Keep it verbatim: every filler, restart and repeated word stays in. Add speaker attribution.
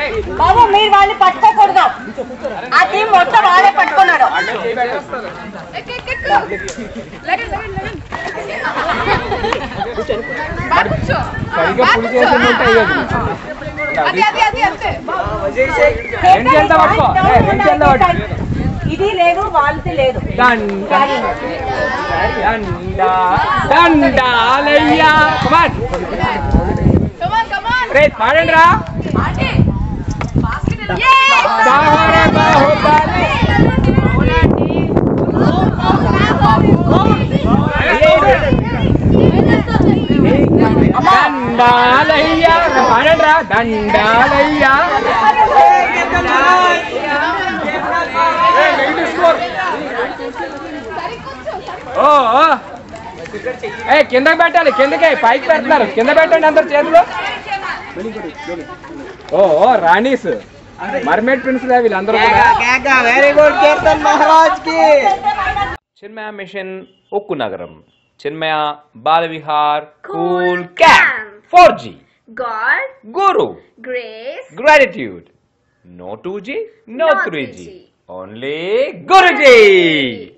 Speaker 1: బాబు మీరు వాళ్ళని పట్టుకోకూడదు, ఆ టీం మొత్తం వాళ్ళే పట్టుకున్నాడు. ఇది లేదు వాళ్ళది లేదు.
Speaker 2: పాడండి రా. దండాలయ్యా పాడండి రా. దండాలయ్యా ఓ ఏ కిందకి పెట్టాలి, కిందకే పైకి పెడతారు, కింద పెట్టండి అందరు చేతులు. ఓ రాణీస్ మర్మేడ్ ప్రిన్స్ వీళ్ళందరూ. వెరీ గుడ్ కీర్తన్ మహారాజ్ కి. చిన్మయ మిషన్ ఉక్కు నగరం, Chinmaya Bala Vihar cool camp, four G
Speaker 3: God,
Speaker 2: Guru,
Speaker 3: grace,
Speaker 2: gratitude. No two G, no three G, only Guruji.